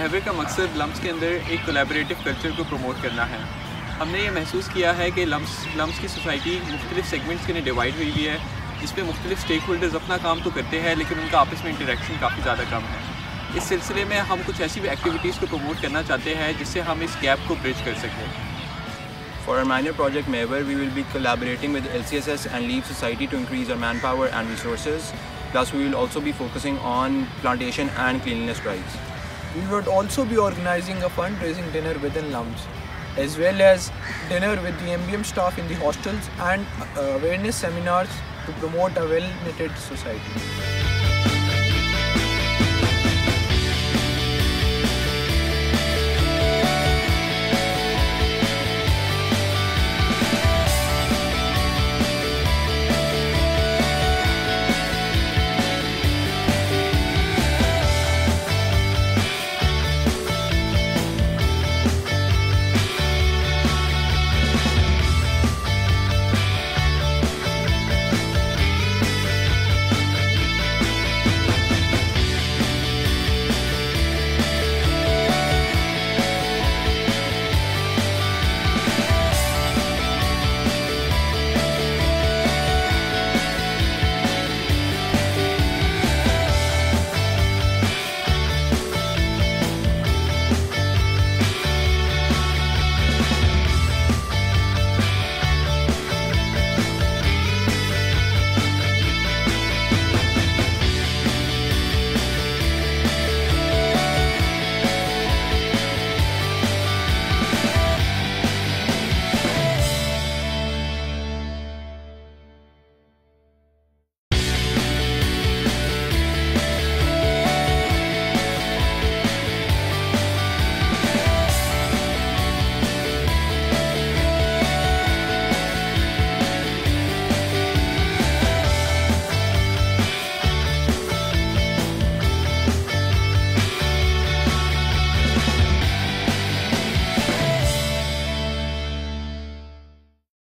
महवर का मकसद लम्स के अंदर एक कोलैबोरेटिव कल्चर को प्रमोट करना है। हमने ये महसूस किया है कि लम्स की सोसाइटी मुख्तलिफ सेगमेंट्स के लिए डिवाइड हुई हुई है, जिसमें मुख्तलिफ स्टेक होल्डर्स अपना काम तो करते हैं लेकिन उनका आपस में इंटरेक्शन काफ़ी ज़्यादा कम है। इस सिलसिले में हम कुछ ऐसी भी एक्टिविटीज़ को प्रमोट करना चाहते हैं जिससे हम इस गैप को ब्रिज कर सकें। For our minor project Mehwar, we will be collaborating with LCSS and Leave Society to increase our manpower and resources. Plus, we will also be focusing on plantation and cleanliness drives. We would also be organizing a fundraising dinner within LUMS, as well as dinner with the MBM staff in the hostels and awareness seminars to promote a well-knitted society.